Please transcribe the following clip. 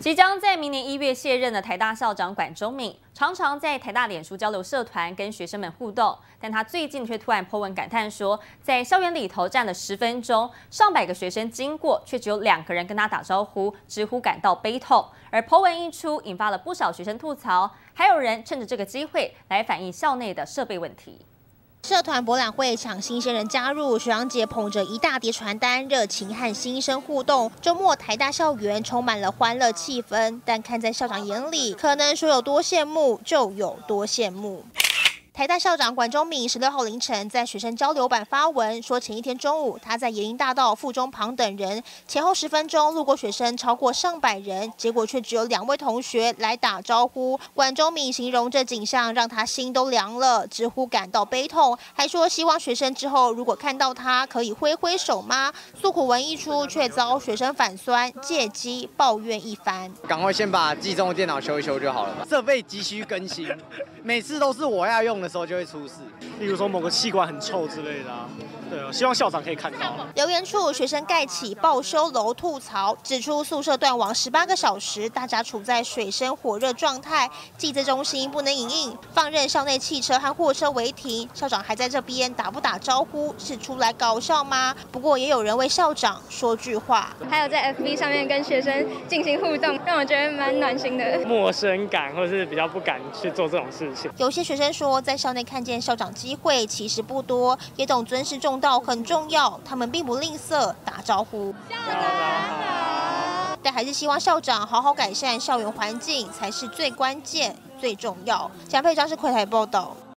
即将在明年1月卸任的台大校长管中闵，常常在台大脸书交流社团跟学生们互动，但他最近却突然 po 文感叹说，在校园里头站了10分钟，上百个学生经过，却只有2个人跟他打招呼，直呼感到悲痛。而 po 文一出，引发了不少学生吐槽，还有人趁着这个机会来反映校内的设备问题。 社团博览会抢新鲜人加入，学长姐捧着一大叠传单，热情和新生互动。周末台大校园充满了欢乐气氛，但看在校长眼里，可能说有多羡慕就有多羡慕。 台大校长管中闵16号凌晨在学生交流版发文说，前一天中午他在延英大道、附中旁等人，前后10分钟路过学生超过上百人，结果却只有2位同学来打招呼。管中闵形容这景象让他心都凉了，直呼感到悲痛，还说希望学生之后如果看到他可以挥挥手吗？诉苦文一出，却遭学生反酸，借机抱怨一番。 赶快先把寄中的电脑修一修就好了吧，设备急需更新，每次都是我要用的时候就会出事， 例如说某个气管很臭之类的对啊，希望校长可以看到。 留言处，学生盖起报修楼吐槽，指出宿舍断网18个小时，大家处在水深火热状态，寄资中心不能营运，放任校内汽车和货车违停，校长还在这边打不打招呼，是出来搞笑吗？不过也有人为校长说句话， 还有在 FB 上面跟学生进行互动，让我觉得蛮暖心的。 陌生感或是比较不敢去做这种事情。 有些学生说，在校内看见校长机会其实不多，也懂尊师重道很重要，他们并不吝啬打招呼。校长好，但还是希望校长好好改善校园环境才是最关键、最重要。蒋佩章是柜台报道。